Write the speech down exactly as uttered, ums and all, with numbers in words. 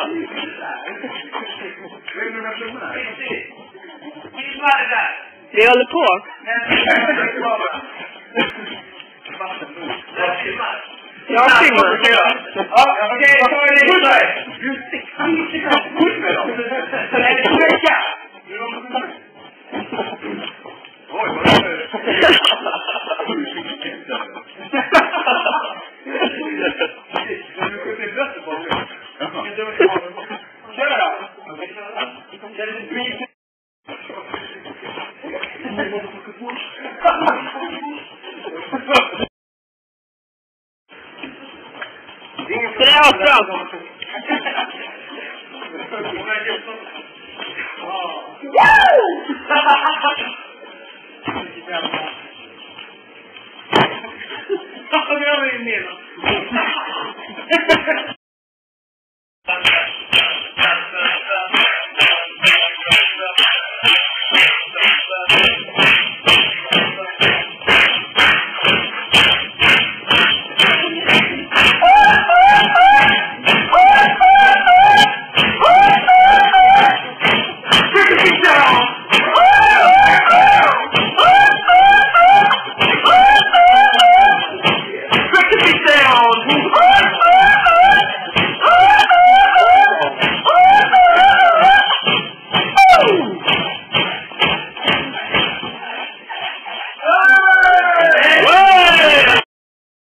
Vi håller på. Jag filmar. Ja, okej, jag tar det in där. Just det, kan du inte kan push med dem? Nej, det är vecka. Oj, vad är det? Kör då. Det är asbra. Ja, det var ju mer.